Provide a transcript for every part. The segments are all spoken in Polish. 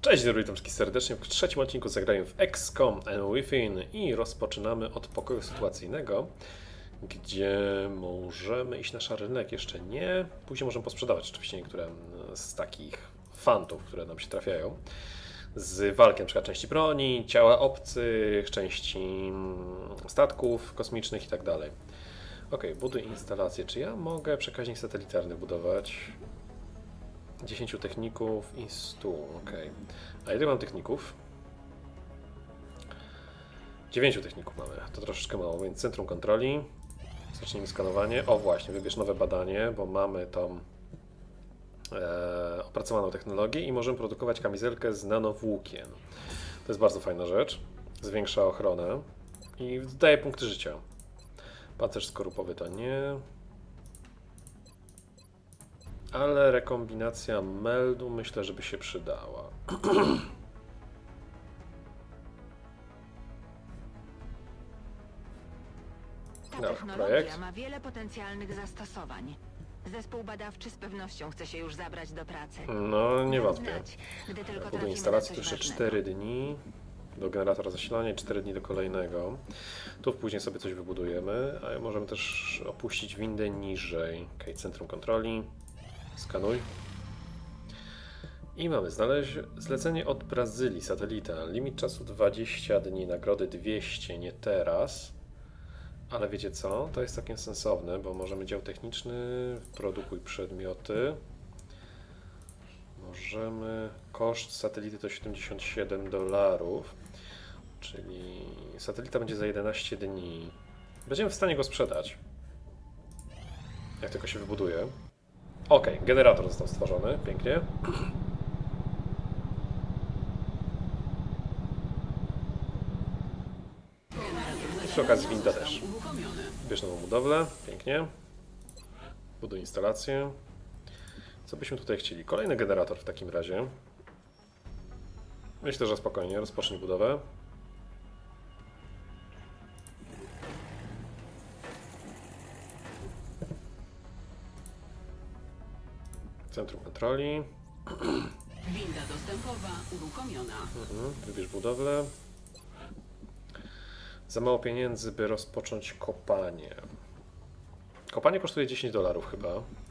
Cześć, witam wszystkich serdecznie. W trzecim odcinku zagrałem w XCOM and Within i rozpoczynamy od pokoju sytuacyjnego, gdzie możemy iść na szary rynek, jeszcze nie. Później możemy posprzedawać oczywiście niektóre z takich fantów, które nam się trafiają. Z walki, na przykład części broni, ciała obcych, części statków kosmicznych i tak dalej. Ok, buduj instalację. Czy ja mogę przekaźnik satelitarny budować? 10 techników i 100, ok. A ile mam techników? 9 techników mamy, to troszeczkę mało, więc centrum kontroli. Zacznijmy skanowanie. O właśnie, wybierz nowe badanie, bo mamy tą opracowaną technologię i możemy produkować kamizelkę z nanowłókien. To jest bardzo fajna rzecz. Zwiększa ochronę i daje punkty życia. Pancerz skorupowy to nie. Ale rekombinacja meldu myślę, żeby się przydała. Ta technologia ma wiele potencjalnych zastosowań. Zespół badawczy z pewnością chce się już zabrać do pracy. No, nie wątpię. Znać, gdy tylko Do trafimy instalacji na to coś jeszcze ważnego. 4 dni. Do generatora zasilania i 4 dni do kolejnego. Tu później sobie coś wybudujemy, a możemy też opuścić windę niżej. Ok, centrum kontroli. Skanuj. I mamy zlecenie od Brazylii, satelita. Limit czasu 20 dni, nagrody 200, nie teraz. Ale wiecie co? To jest całkiem sensowne, bo możemy dział techniczny, produkuj przedmioty. Możemy, koszt satelity to $77, czyli satelita będzie za 11 dni. Będziemy w stanie go sprzedać, jak tylko się wybuduje. Ok, generator został stworzony, pięknie. I przy okazji winda też. Bierz nową budowlę, pięknie. Buduj instalację. Co byśmy tutaj chcieli? Kolejny generator w takim razie. Myślę, że spokojnie, rozpocznij budowę. Centrum kontroli. Winda dostępowa uruchomiona. Wybierz budowlę. Za mało pieniędzy, by rozpocząć kopanie. Kopanie kosztuje $10 chyba.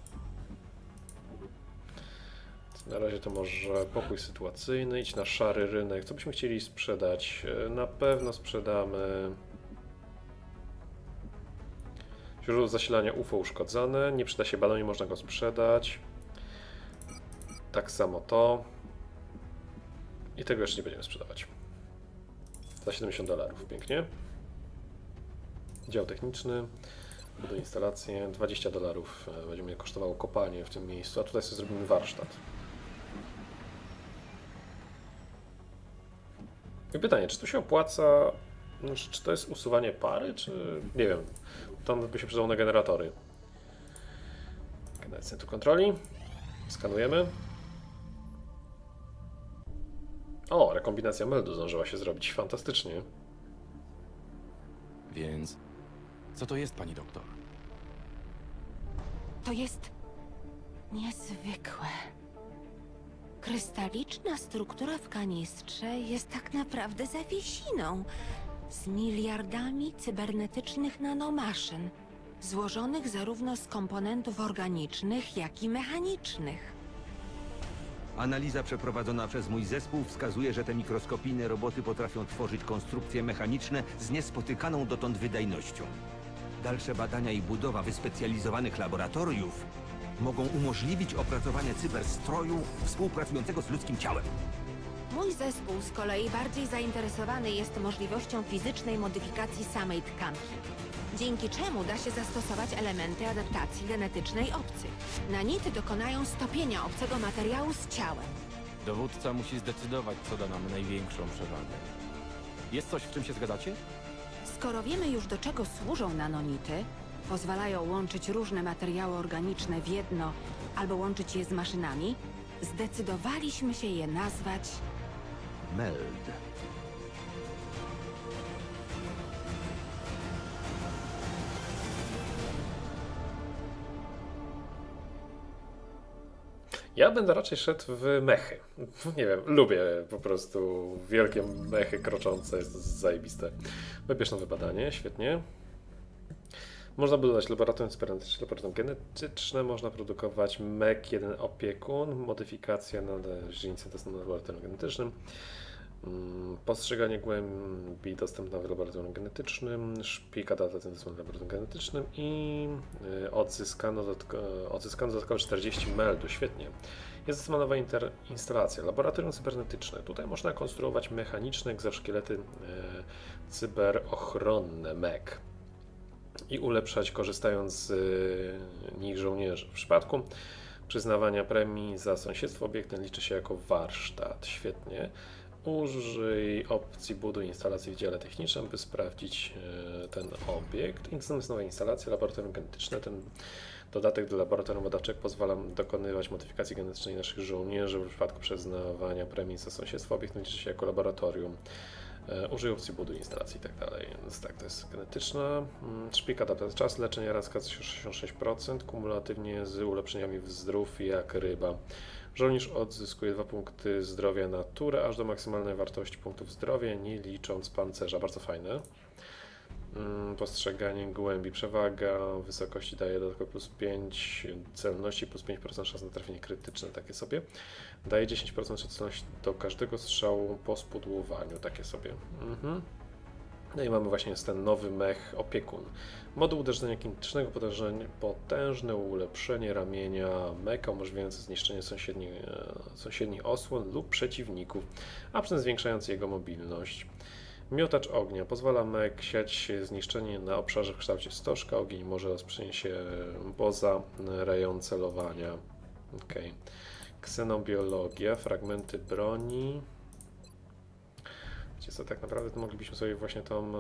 Na razie to może pokój sytuacyjny, idź na szary rynek. Co byśmy chcieli sprzedać? Na pewno sprzedamy źródło zasilania UFO uszkodzone. Nie przyda się balon, nie można go sprzedać. Tak samo to. I tego jeszcze nie będziemy sprzedawać. Za $70, pięknie. Dział techniczny. Buduj instalację. $20 będzie mnie kosztowało kopanie w tym miejscu, a tutaj sobie zrobimy warsztat. I pytanie, czy to się opłaca, znaczy, czy to jest usuwanie pary, czy nie wiem, tam by się przydało na generatory. Centrum kontroli, skanujemy. O, rekombinacja meldu zdążyła się zrobić, fantastycznie. Więc co to jest, pani doktor? To jest niezwykłe. Krystaliczna struktura w kanistrze jest tak naprawdę zawiesiną z miliardami cybernetycznych nanomaszyn, złożonych zarówno z komponentów organicznych, jak i mechanicznych. Analiza przeprowadzona przez mój zespół wskazuje, że te mikroskopijne roboty potrafią tworzyć konstrukcje mechaniczne z niespotykaną dotąd wydajnością. Dalsze badania i budowa wyspecjalizowanych laboratoriów mogą umożliwić opracowanie cyberstroju współpracującego z ludzkim ciałem. Mój zespół z kolei bardziej zainteresowany jest możliwością fizycznej modyfikacji samej tkanki, dzięki czemu da się zastosować elementy adaptacji genetycznej obcych. Nanity dokonają stopienia obcego materiału z ciałem. Dowódca musi zdecydować, co da nam największą przewagę. Jest coś, w czym się zgadzacie? Skoro wiemy już, do czego służą nanonity, pozwalają łączyć różne materiały organiczne w jedno albo łączyć je z maszynami, zdecydowaliśmy się je nazwać MELD. Ja będę raczej szedł w mechy. Nie wiem, lubię po prostu wielkie mechy kroczące, jest to zajebiste. Wybierz nowe badanie, świetnie. Można budować laboratorium cybernetyczne, laboratorium genetyczne, można produkować MEK 1 opiekun, modyfikacja na źrenicy dostępna w laboratorium genetycznym, postrzeganie głębi dostępna w laboratorium genetycznym, szpika adaptacyjna dostępna w laboratorium genetycznym i odzyskano dodatkowo 40 meldu, świetnie. Jest dostępna nowa instalacja, laboratorium cybernetyczne. Tutaj można konstruować mechaniczne egzoszkielety cyberochronne MEK i ulepszać, korzystając z nich żołnierzy. W przypadku przyznawania premii za sąsiedztwo obiekt ten liczy się jako warsztat. Świetnie. Użyj opcji buduj instalacji w dziale technicznym, by sprawdzić ten obiekt. Jest nowa instalacja, laboratorium genetyczne. Ten dodatek do laboratorium badawczego pozwala dokonywać modyfikacji genetycznej naszych żołnierzy. W przypadku przyznawania premii za sąsiedztwo obiekt liczy się jako laboratorium. Użyj opcji buduj instalacji i tak dalej. Więc tak, to jest genetyczna. Szpika adaptacja, czas leczenia raz 66%, kumulatywnie z ulepszeniami w zdrów jak ryba. Żołnierz odzyskuje 2 punkty zdrowia natury, aż do maksymalnej wartości punktów zdrowia, nie licząc pancerza. Bardzo fajne. Postrzeganie głębi, przewaga wysokości daje dodatkowo plus 5 celności, plus 5% szans na trafienie krytyczne, takie sobie. Daje 10% celności do każdego strzału po spudłowaniu, takie sobie. No i mamy właśnie ten nowy mech opiekun. Moduł uderzenia kinetycznego, potężne ulepszenie ramienia meka umożliwiające zniszczenie sąsiednich osłon lub przeciwników, a przy tym zwiększający jego mobilność. Miotacz ognia. Pozwala mech siać zniszczenie na obszarze w kształcie stożka. Ogień może rozprzestrzenić się poza rejon celowania. Okay. Ksenobiologia. Fragmenty broni. Wiecie co, tak naprawdę to moglibyśmy sobie właśnie tą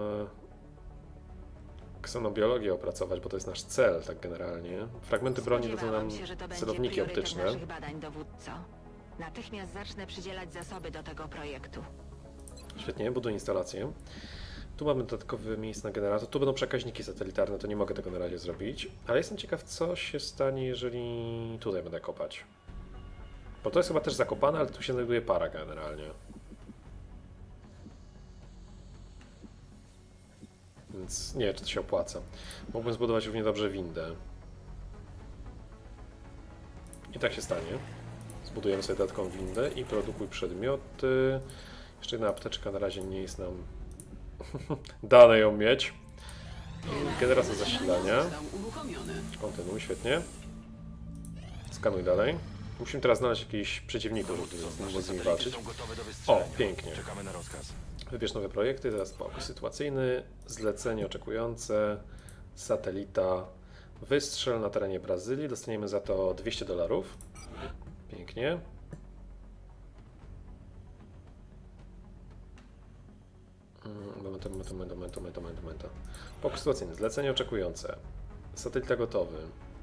ksenobiologię opracować, bo to jest nasz cel, tak generalnie. Fragmenty broni to nam celowniki optyczne. Naszych badań, dowódco. Natychmiast zacznę przydzielać zasoby do tego projektu. Świetnie, buduję instalację. Tu mamy dodatkowe miejsce na generator. Tu będą przekaźniki satelitarne, to nie mogę tego na razie zrobić. Ale jestem ciekaw, co się stanie, jeżeli tutaj będę kopać. Bo to jest chyba też zakopane, ale tu się znajduje para generalnie. Więc nie wiem, czy to się opłaca. Mógłbym zbudować równie dobrze windę. I tak się stanie. Zbudujemy sobie dodatkową windę i produkuj przedmioty. Jeszcze jedna apteczka na razie nie jest nam dane ją mieć. Generator zasilania. Kontynuuj, świetnie. Skanuj dalej. Musimy teraz znaleźć jakichś przeciwników, żeby z nimi walczyć. O, pięknie. Wybierz nowe projekty, teraz pokój sytuacyjny, zlecenie oczekujące, satelita, wystrzel na terenie Brazylii, dostaniemy za to $200. Pięknie. Moment. Pokój sytuacyjny, zlecenie oczekujące, satelita gotowy.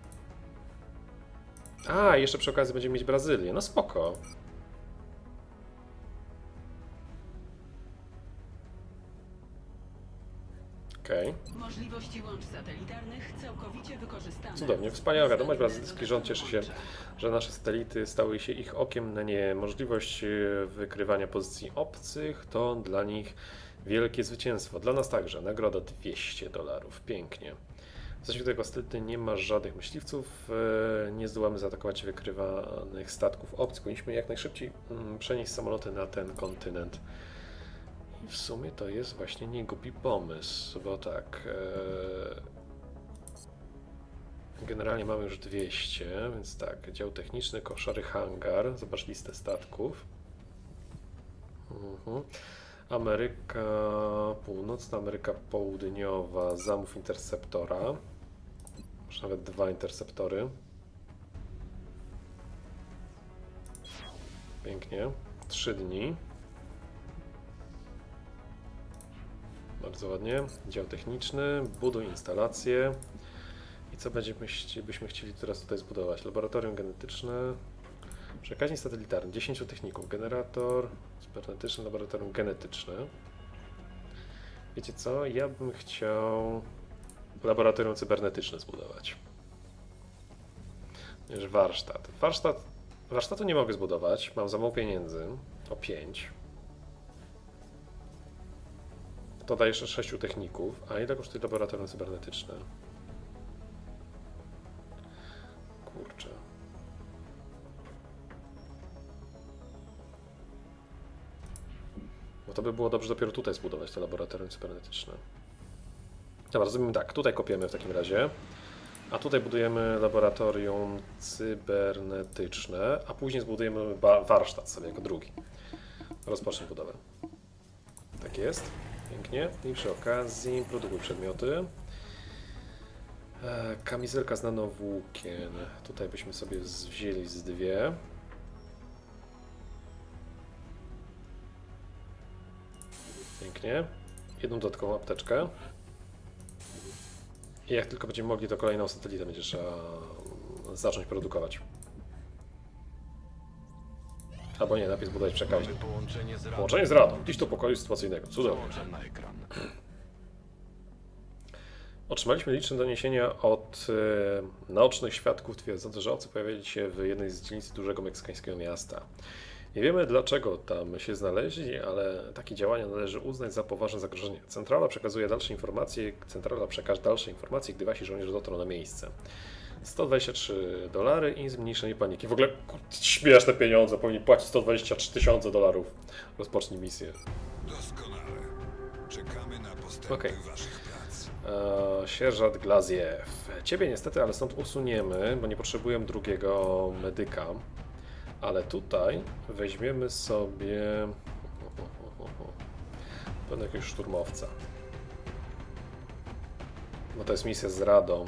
A, jeszcze przy okazji będziemy mieć Brazylię, no spoko. Okay. Możliwości łącz satelitarnych całkowicie wykorzystane. Cudownie, wspaniała wiadomość. Brazylijski rząd cieszy się, że nasze satelity stały się ich okiem na nie. Możliwość wykrywania pozycji obcych to dla nich wielkie zwycięstwo. Dla nas także. Nagroda $200. Pięknie. W zasięgu tego satelity nie ma żadnych myśliwców. Nie zdołamy zaatakować wykrywanych statków obcych. Powinniśmy jak najszybciej przenieść samoloty na ten kontynent. W sumie to jest właśnie niegłupi pomysł, bo tak, generalnie mamy już 200, więc tak, dział techniczny, koszary, hangar, zobacz listę statków. Ameryka Północna, Ameryka Południowa, zamów interceptora, może nawet 2 interceptory. Pięknie, 3 dni. Bardzo ładnie. Dział techniczny, buduj instalację. I co byśmy chcieli teraz tutaj zbudować? Laboratorium genetyczne, przekaźnik satelitarny, 10 techników, generator cybernetyczny, laboratorium genetyczne. Wiecie co? Ja bym chciał laboratorium cybernetyczne zbudować. Warsztat. Warsztat Warsztatu nie mogę zbudować, mam za mało pieniędzy. O 5. To daje jeszcze 6 techników. A ile kosztuje laboratorium cybernetyczne? Kurczę. Bo to by było dobrze dopiero tutaj zbudować to laboratorium cybernetyczne. Dobra, zrobimy tak. Tutaj kopiemy w takim razie. A tutaj budujemy laboratorium cybernetyczne, a później zbudujemy warsztat sobie jako drugi. Rozpocznij budowę. Tak jest. Pięknie. I przy okazji produkuj przedmioty. Kamizelka z nanowłókien. Tutaj byśmy sobie wzięli z 2. Pięknie. Jedną dodatkową apteczkę. I jak tylko będziemy mogli, to kolejną satelitę będzie trzeba zacząć produkować. Albo nie, najpierw zbudować przekaźnik. Połączenie z radą. Dziś do pokoju sytuacyjnego. Cudownie. Otrzymaliśmy liczne doniesienia od naocznych świadków twierdzących, że obcy pojawili się w jednej z dzielnic dużego meksykańskiego miasta. Nie wiemy, dlaczego tam się znaleźli, ale takie działania należy uznać za poważne zagrożenie. Centrala przekaże dalsze informacje, gdy wasi żołnierze dotrą na miejsce. $123 i zmniejszenie paniki. W ogóle śmieszne pieniądze, powinni płacić $123,000. Rozpocznij misję. Doskonale. Czekamy na postępy waszych prac. Sierżant Glaziew. Ciebie niestety, ale stąd usuniemy, bo nie potrzebuję drugiego medyka. Ale tutaj weźmiemy sobie pewnie jakiegoś szturmowca. Bo to jest misja z Radą.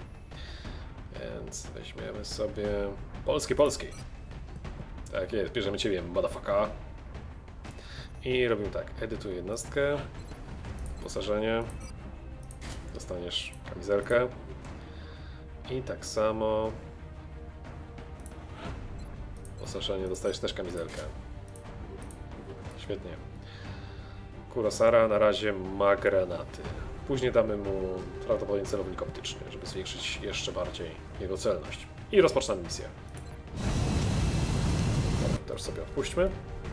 Więc weźmiemy sobie polskie. Tak jest, bierzemy ciebie, motherfucker. I robimy tak, edytuj jednostkę. Wyposażenie. Dostaniesz kamizelkę. I tak samo wyposażenie, dostajesz też kamizelkę. Świetnie. Kurosara na razie ma granaty. Później damy mu prawdopodobnie celownik optyczny, żeby zwiększyć jeszcze bardziej jego celność. I rozpoczynamy misję. Dobra, to już sobie odpuśćmy.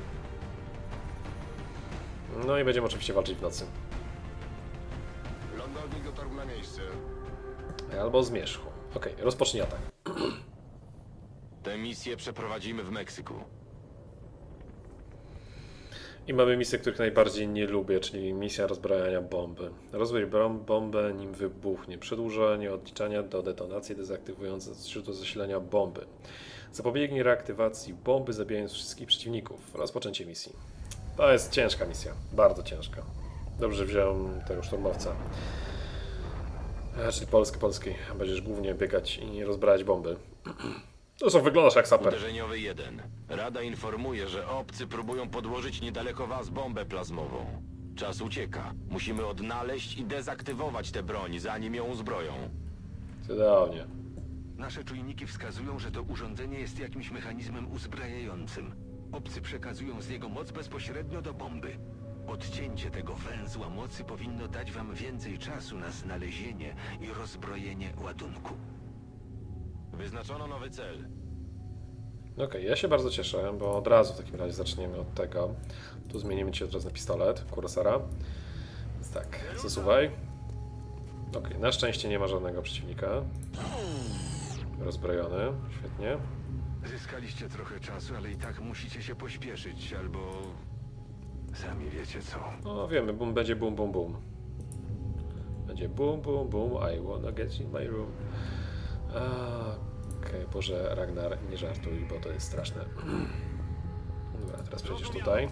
No i będziemy oczywiście walczyć w nocy. Lądownik dotarł na miejsce. Albo zmierzchu. Okej, rozpocznij atak. Tę misję przeprowadzimy w Meksyku. I mamy misję, których najbardziej nie lubię, czyli misja rozbrajania bomby. Rozbrój bombę, nim wybuchnie. Przedłużenie odliczania do detonacji dezaktywujące źródło zasilania bomby. Zapobiegnij reaktywacji bomby, zabijając wszystkich przeciwników. Rozpoczęcie misji. To jest ciężka misja. Bardzo ciężka. Dobrze, że wziąłem tego szturmowca. Czyli polski. Będziesz głównie biegać i rozbrajać bomby. To wyglądasz jak saper. Uderzeniowy 1. Rada informuje, że obcy próbują podłożyć niedaleko was bombę plazmową. Czas ucieka. Musimy odnaleźć i dezaktywować tę broń, zanim ją uzbroją. Cudownie. Nasze czujniki wskazują, że to urządzenie jest jakimś mechanizmem uzbrajającym. Obcy przekazują z niego moc bezpośrednio do bomby. Odcięcie tego węzła mocy powinno dać wam więcej czasu na znalezienie i rozbrojenie ładunku. Wyznaczono nowy cel. Okej, ja się bardzo cieszę, bo od razu w takim razie zaczniemy od tego. Tu zmienimy cię od razu na pistolet, Kurosara. Więc tak, zasuwaj. Okej, na szczęście nie ma żadnego przeciwnika. Rozbrojony, świetnie. Zyskaliście trochę czasu, ale i tak musicie się pośpieszyć, albo... sami wiecie co. No wiemy, będzie boom, boom, boom. Będzie boom, boom, boom, I wanna get in my room. Okej, Boże, Ragnar, nie żartuj, bo to jest straszne. Dobra, teraz przejdziesz tutaj.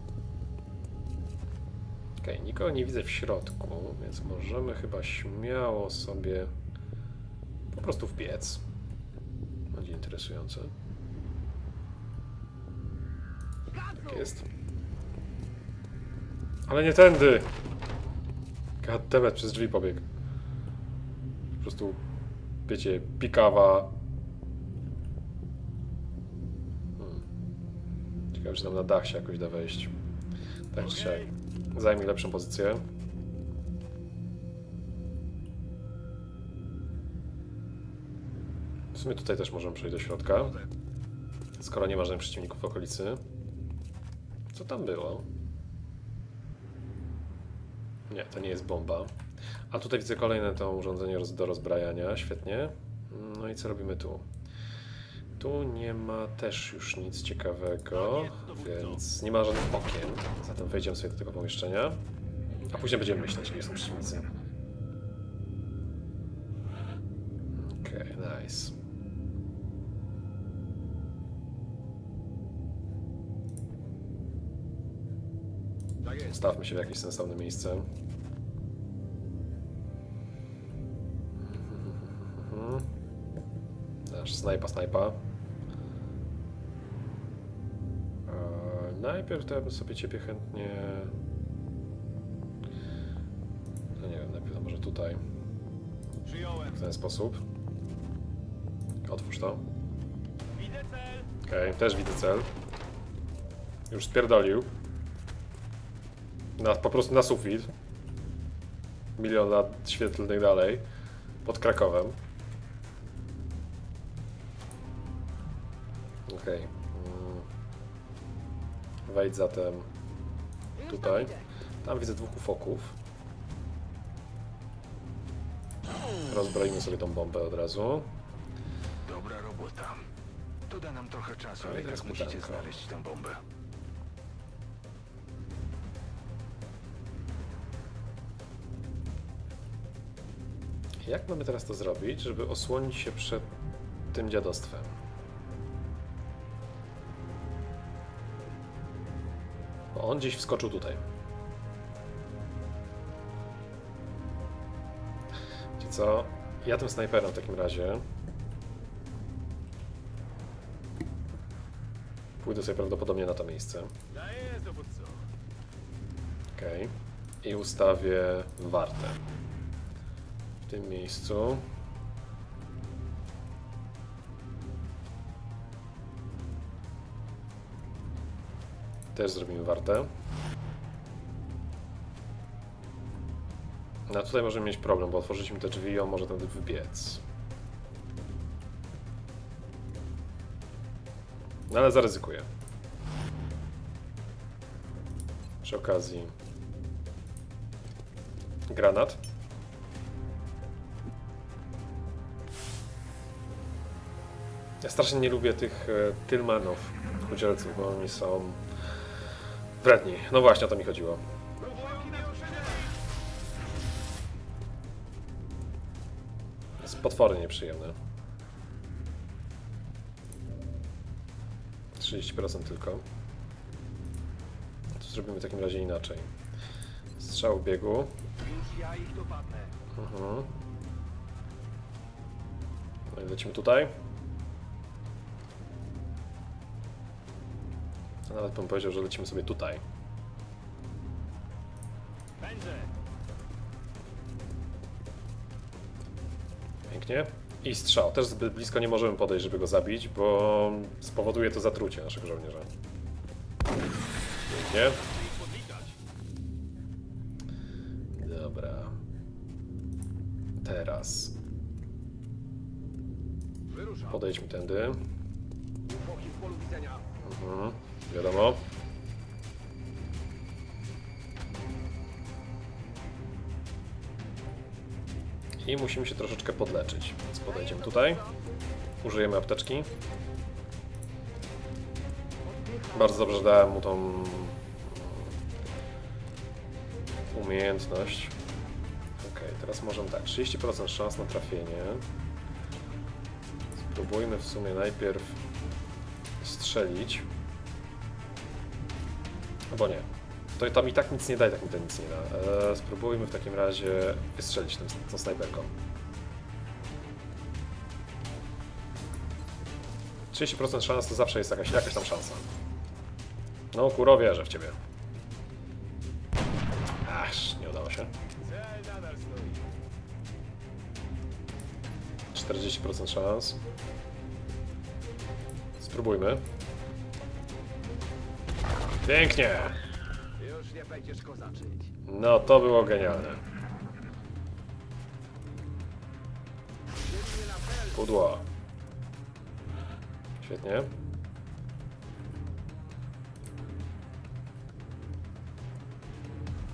Okej, nikogo nie widzę w środku, więc możemy chyba śmiało sobie po prostu wbiec. Będzie interesujące. Tak jest. Ale nie tędy! Goddammit, przez drzwi pobiegł. Po prostu, wiecie, pikawa. Ciekawe, czy nam na dach się jakoś da wejść. Tak czy siak. Zajmij lepszą pozycję. W sumie tutaj też możemy przejść do środka. Skoro nie ma żadnych przeciwników w okolicy. Co tam było? Nie, to nie jest bomba. A tutaj widzę kolejne to urządzenie do rozbrajania. Świetnie. No i co robimy tu? Tu nie ma też już nic ciekawego, więc nie ma żadnych okien. Zatem wejdziemy sobie do tego pomieszczenia. A później będziemy myśleć, gdzie są przeciwnicy. Okej, nice. Stawmy się w jakieś sensowne miejsce. Nasz snajpa. Najpierw to ja bym sobie ciebie chętnie... No nie wiem, najpierw może tutaj. W ten sposób. Otwórz to. Okej, też widzę cel. Już spierdolił. Po prostu na sufit. 1 000 000 lat świetlnych dalej. Pod Krakowem. Okej. Wejdź zatem tutaj. Tam widzę 2 ufoków. Rozbroimy sobie tą bombę od razu. Dobra robota. To da nam trochę czasu, ale teraz musicie znaleźć tę bombę. Jak mamy teraz to zrobić, żeby osłonić się przed tym dziadostwem? Bo on gdzieś wskoczył tutaj. Wiecie co? Ja tym snajperem w takim razie pójdę sobie prawdopodobnie na to miejsce. Okej. I ustawię wartę. W tym miejscu. Też zrobimy wartę. No tutaj możemy mieć problem, bo otworzyć mi te drzwi i on może tędy wybiec. No ale zaryzykuję. Przy okazji granat. Ja strasznie nie lubię tych Tillmanów, udzielców, bo oni są wredni. No właśnie, o to mi chodziło. Jest potwornie nieprzyjemne. 30% tylko. To zrobimy w takim razie inaczej. Strzał w biegu. Już ja ich dopadnę. No i lecimy tutaj. A nawet bym powiedział, że lecimy sobie tutaj. Pięknie. I strzał. Też zbyt blisko nie możemy podejść, żeby go zabić, bo spowoduje to zatrucie naszego żołnierza. Pięknie. Dobra. Teraz podejdźmy tędy. Wiadomo. I musimy się troszeczkę podleczyć. Więc podejdziemy tutaj. Użyjemy apteczki. Bardzo dobrze dałem mu tą umiejętność. Ok, teraz możemy tak. 30% szans na trafienie. Spróbujmy w sumie najpierw strzelić. Albo nie. To tam i tak nic nie daje, tak mi to nic nie da. Spróbujmy w takim razie wystrzelić tą snajperką. 30% szans to zawsze jest jakaś tam szansa. No kuro, wierzę w ciebie. Aż, nie udało się. 40% szans. Spróbujmy. Pięknie! Już nie będziesz kozaczyć. No to było genialne. Pudło. Świetnie.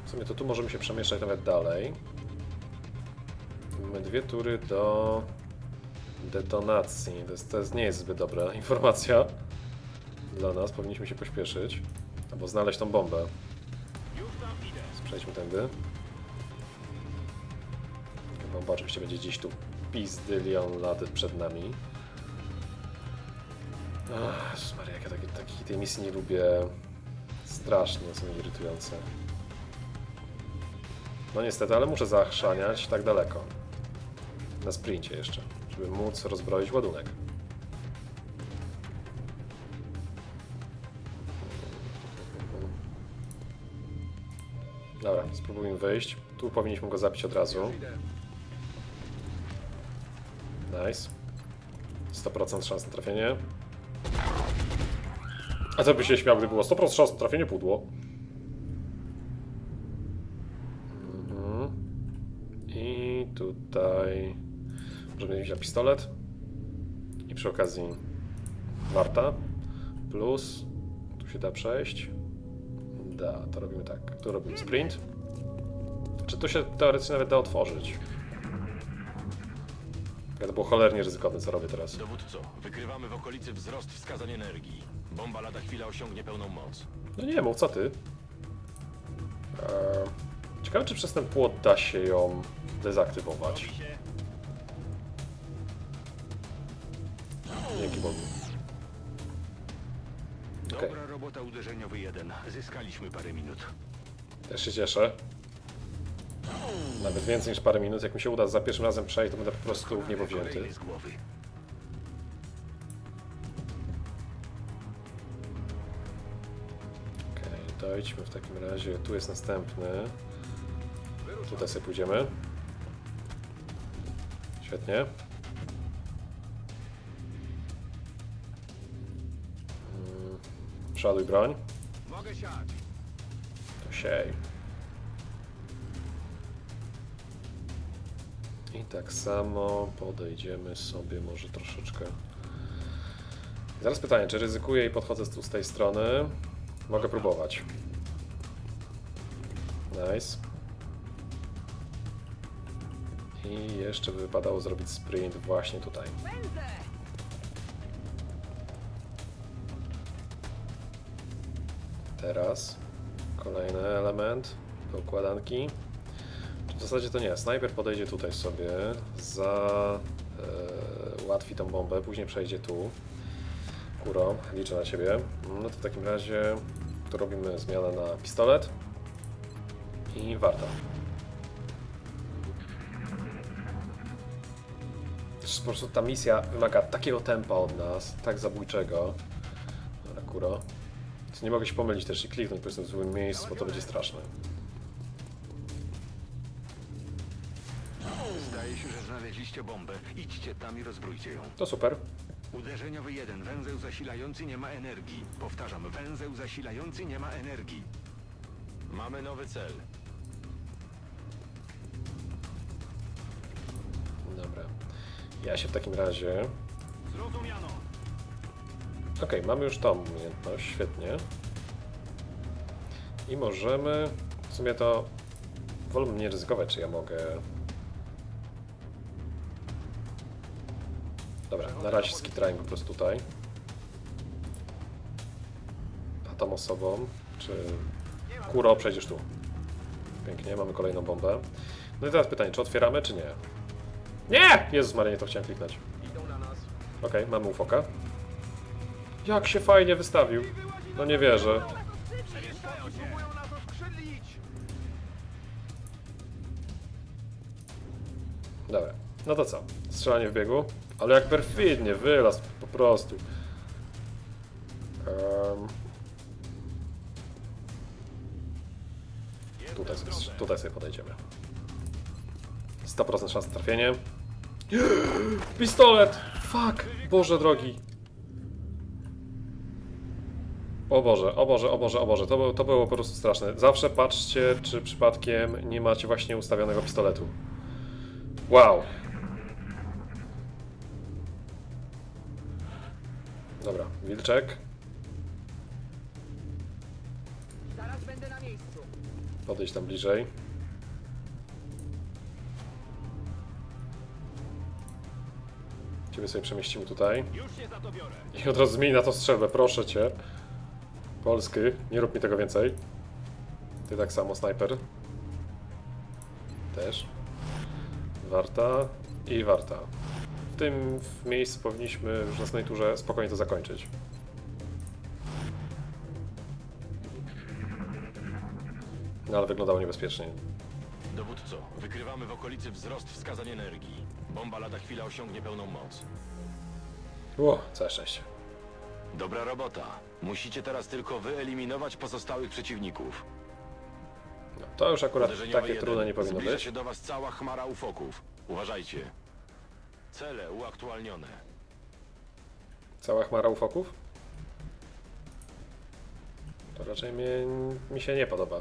W sumie to tu możemy się przemieszczać nawet dalej. Mamy 2 tury do detonacji. To nie jest zbyt dobra informacja dla nas. Powinniśmy się pośpieszyć. Albo znaleźć tą bombę. Przejdźmy tędy. Bomba oczywiście będzie gdzieś tu pizdylion lat przed nami. Jezus Maria, jak ja tej misji nie lubię. Strasznie są irytujące. No niestety, ale muszę zachrzaniać tak daleko. Na sprincie jeszcze, żeby móc rozbroić ładunek. Dobra, spróbujmy wyjść. Tu powinniśmy go zabić od razu. Nice. 100% szans na trafienie. A co by się śmiał, gdy było 100% szans na trafienie pudło? I tutaj możemy mieć na pistolet. I przy okazji warta. Plus tu się da przejść. Da, to robimy tak. Tu robimy sprint. Czy tu się teoretycznie nawet da otworzyć? To było cholernie ryzykowne, co robię teraz. Dowódco, wykrywamy w okolicy wzrost wskazań energii. Bomba lada chwila osiągnie pełną moc. No nie mów, co ty? Ciekawe, czy przez ten płot da się ją dezaktywować. Dzięki Bogu. Okay. Dobra robota, uderzeniowy 1. Zyskaliśmy parę minut. Też się cieszę. Nawet więcej niż parę minut. Jak mi się uda za pierwszym razem przejść, to będę po prostu w niebo wzięty. Okej, dojdźmy w takim razie. Tu jest następny. Tutaj sobie pójdziemy. Świetnie. Przeładuj broń. Mogę siać. To siej. I tak samo podejdziemy sobie może troszeczkę. Zaraz pytanie, czy ryzykuję i podchodzę z tej strony? Mogę próbować. Nice. I jeszcze by wypadało zrobić sprint właśnie tutaj. Teraz kolejny element do układanki. W zasadzie to nie, snajper podejdzie tutaj sobie, ułatwi tą bombę, później przejdzie tu. Kuro, liczę na ciebie. No to w takim razie tu robimy zmianę na pistolet i warta. Po prostu ta misja wymaga takiego tempa od nas, tak zabójczego. Dobra, Kuro. Nie mogę się pomylić też i kliknąć po prostu w złym miejscu, bo to będzie straszne. Zdaje się, że znaleźliście bombę. Idźcie tam i rozbrójcie ją. To super. Uderzeniowy 1. Węzeł zasilający nie ma energii. Powtarzam, węzeł zasilający nie ma energii. Mamy nowy cel. Dobra. Ja się w takim razie... Zrozumiano. Okej, mamy już tą umiejętność, świetnie. I możemy... W sumie to... Wolę nie ryzykować, czy ja mogę... Dobra, na razie skitrajmy po prostu tutaj. A tą osobą, czy... Kuro, przejdziesz tu. Pięknie, mamy kolejną bombę. No i teraz pytanie, czy otwieramy, czy nie? Nie! Jezus Maria, nie to chciałem kliknąć. Okej, mamy ufoka. Jak się fajnie wystawił. No nie wierzę. Dobra, no to co? Strzelanie w biegu? Ale jak perfidnie, wylazł po prostu. Tutaj sobie podejdziemy. 100% szans na trafienie. Pistolet! Fuck! Boże drogi. O Boże, o Boże, o Boże, o Boże. To było po prostu straszne. Zawsze patrzcie, czy przypadkiem nie macie właśnie ustawionego pistoletu. Wow. Dobra, wilczek. Będę na miejscu. Podejdź tam bliżej. Ciebie sobie przemieścimy tutaj. Już się za to biorę. I od razu zmień na to strzelbę, proszę cię. Polski, nie rób mi tego więcej. Ty tak samo, snajper. Też. Warta i warta. W tym miejscu powinniśmy już na następnej turze spokojnie to zakończyć. No ale wyglądało niebezpiecznie. Dowódco, wykrywamy w okolicy wzrost wskazań energii. Bomba lada chwila osiągnie pełną moc. Całe szczęście. Dobra robota. Musicie teraz tylko wyeliminować pozostałych przeciwników. No, to już akurat Uderzeniowe takie 1. trudne nie powinno Zbliża być. się do was cała chmara ufoków. Uważajcie. Cele uaktualnione. Cała chmara ufoków? To raczej mi się nie podoba.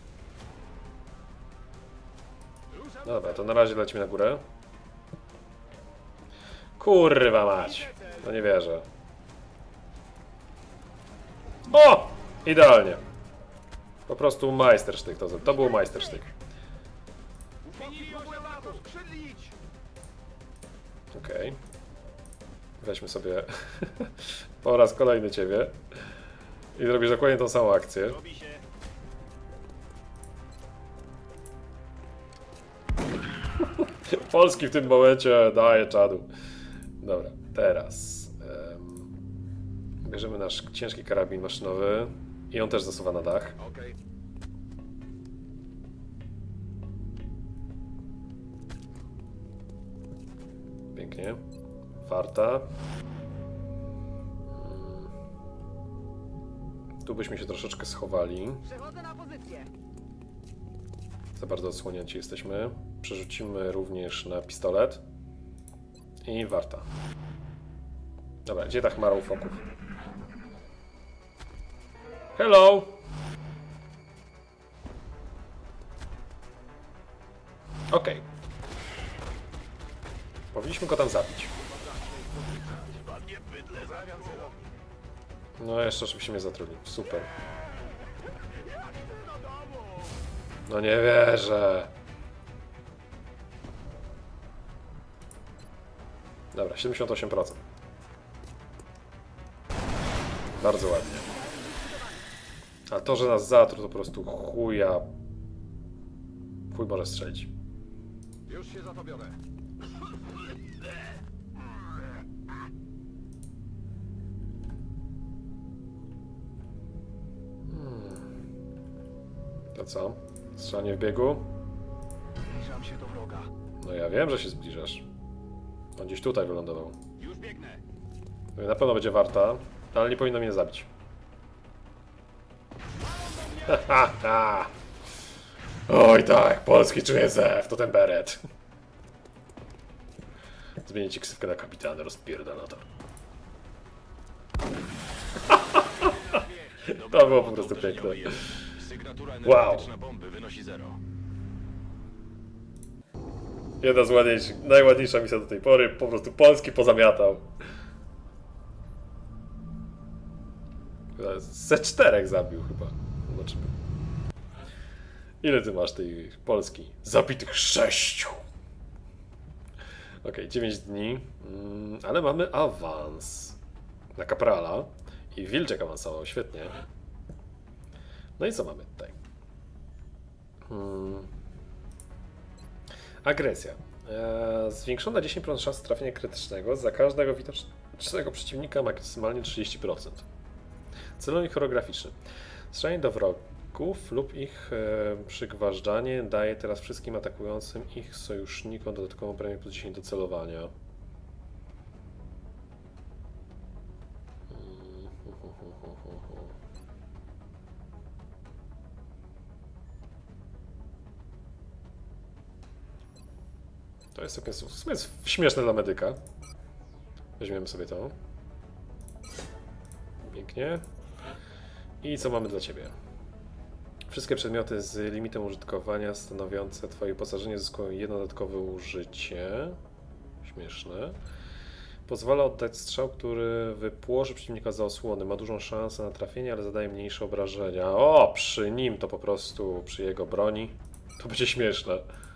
No dobra, to na razie lecimy na górę. Kurwa mać! No nie wierzę. O! Idealnie. Po prostu majstersztyk to był majstersztyk. Okej. Weźmy sobie po raz kolejny ciebie. I zrobisz dokładnie tą samą akcję. Polski w tym momencie daje czadu. Dobra, teraz bierzemy nasz ciężki karabin maszynowy i on też zasuwa na dach. Okej. Pięknie. Warta. Tu byśmy się troszeczkę schowali. Przechodzę na pozycję. Za bardzo odsłonięci jesteśmy. Przerzucimy również na pistolet. I warta. Dobra, gdzie ta chmara ufoków? Hello! Okej. Powinniśmy go tam zabić. No jeszcze, żeby się mnie zatrudnił. Super. No nie wierzę. Dobra, 78%. Bardzo ładnie. A to, że nas zatruł, to po prostu chuja. Chuj może strzelić. Już się za to biorę. To co? Strzelanie w biegu? Zbliżam się do wroga. No ja wiem, że się zbliżasz. On gdzieś tutaj wylądował. Już biegnę. Na pewno będzie warta, ale nie powinno mnie zabić. Oj tak, polski czuje zew, to ten beret. Zmienię ci ksywkę na kapitana, rozpierdalator. To było po prostu piękne. Sygnatura Wow. energetyczna bomby wynosi 0. Jedna z ładniejszych, najładniejsza misja do tej pory, po prostu polski pozamiatał. Ze 4 zabił chyba. Zobaczymy. Ile ty masz tej Polski? Zabitych 6. Ok, 9 dni. Ale mamy awans na kaprala. I Wilczek awansował, świetnie. No i co mamy tutaj? Agresja. Zwiększona 10% szans trafienia krytycznego za każdego widocznego przeciwnika maksymalnie 30%. Celownik choreograficzny. Strzelanie do wrogów lub ich przygważdżanie daje teraz wszystkim atakującym ich sojusznikom dodatkową premię plus 10 do celowania. To jest całkiem, w sumie jest śmieszne dla medyka. Weźmiemy sobie to. Pięknie. I co mamy dla Ciebie? Wszystkie przedmioty z limitem użytkowania stanowiące Twoje wyposażenie zyskują jedno dodatkowe użycie. Śmieszne. Pozwala oddać strzał, który wypłoszy przeciwnika za osłony. Ma dużą szansę na trafienie, ale zadaje mniejsze obrażenia. O, przy nim to po prostu, przy jego broni. To będzie śmieszne.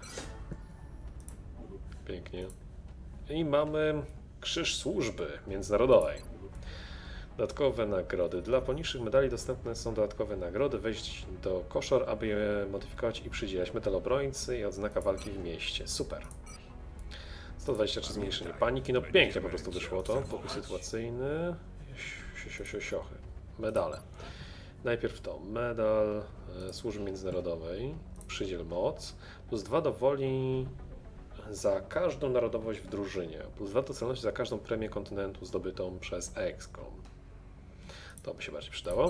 Pięknie. I mamy Krzyż Służby Międzynarodowej. Dodatkowe nagrody. Dla poniższych medali dostępne są dodatkowe nagrody. Wejść do koszar, aby je modyfikować i przydzielać. Medal obrońcy i odznaka walki w mieście. Super. 123 zmniejszenie paniki. No pięknie po prostu wyszło to. Pokój sytuacyjny. Siochy. Medale. Najpierw to. Medal Służby Międzynarodowej. Przydziel moc. Plus 2 do woli za każdą narodowość w drużynie. Plus 2 do celności za każdą premię kontynentu zdobytą przez XCOM. To by się bardziej przydało.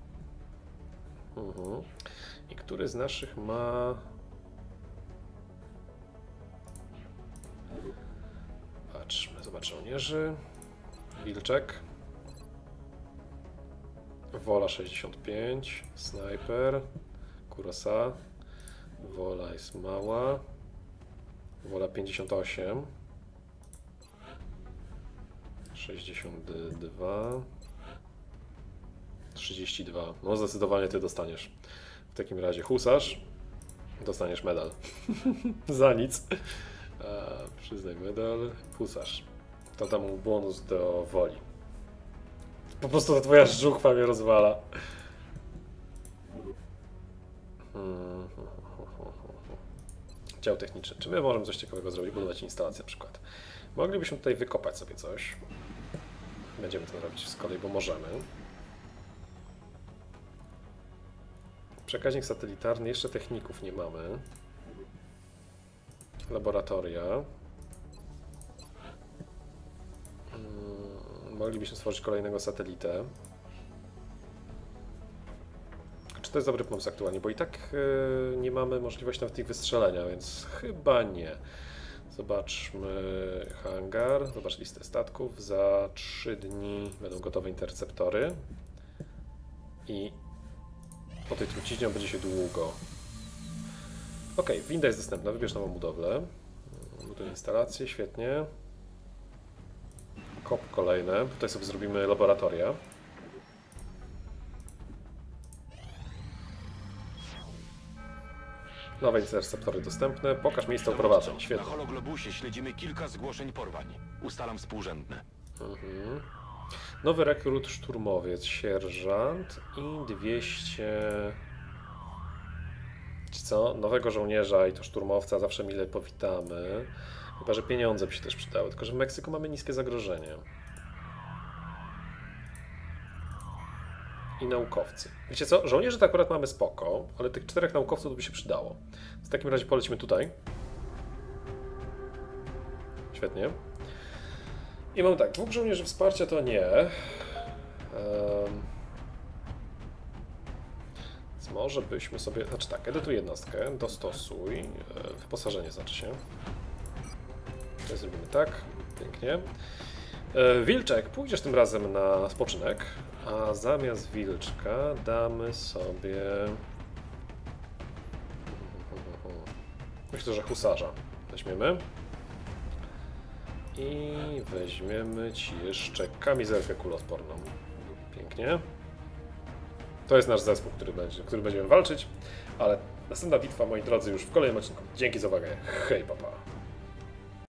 I który z naszych ma... Patrzmy, zobacz żołnierzy. Wilczek. Wola 65. Snajper. Kurosa. Wola jest mała. Wola 58. 62. 32. No zdecydowanie ty dostaniesz. W takim razie husarz. Dostaniesz medal. Za nic. Przyznaj medal. Husarz. To dam mu bonus do woli. Po prostu ta twoja żuchwa mnie rozwala. Dział techniczny. Czy my możemy coś ciekawego zrobić? Budować instalację na przykład. Moglibyśmy tutaj wykopać sobie coś. Będziemy to robić z kolei, bo możemy. Przekaźnik satelitarny. Jeszcze techników nie mamy. Laboratoria. Moglibyśmy stworzyć kolejnego satelitę. Czy to jest dobry pomysł aktualnie? Bo i tak nie mamy możliwości nawet ich wystrzelenia, więc chyba nie. Zobaczmy hangar. Zobacz listę statków. Za 3 dni będą gotowe interceptory. I po tej truciźnie będzie się długo. Ok, winda jest dostępna. Wybierz nową budowlę. Buduj instalację, świetnie. Kop kolejne. Tutaj sobie zrobimy laboratoria. Nowe interceptory dostępne. Pokaż miejsce uprowadzeń. Świetnie. Na hologlobusie śledzimy kilka zgłoszeń porwań. Ustalam współrzędne. Nowy rekrut szturmowiec, sierżant i 200... Co? Nowego żołnierza i to szturmowca zawsze mile powitamy. Chyba że pieniądze by się też przydały. Tylko że w Meksyku mamy niskie zagrożenie. I naukowcy. Wiecie co? Żołnierzy to akurat mamy spoko, ale tych 4 naukowców by się przydało. W takim razie polecimy tutaj. Świetnie. I mam tak, 2 żołnierzy wsparcia to nie. Więc może byśmy sobie... Znaczy tak, edytuj jednostkę, dostosuj. Wyposażenie znaczy się. To zrobimy tak, pięknie. Wilczek, pójdziesz tym razem na spoczynek, a zamiast Wilczka damy sobie... Myślę, że husarza weźmiemy. I weźmiemy ci jeszcze kamizelkę kuloodporną. Pięknie. To jest nasz zespół, który będziemy walczyć, ale następna bitwa, moi drodzy, już w kolejnym odcinku. Dzięki za uwagę. Hej, papa.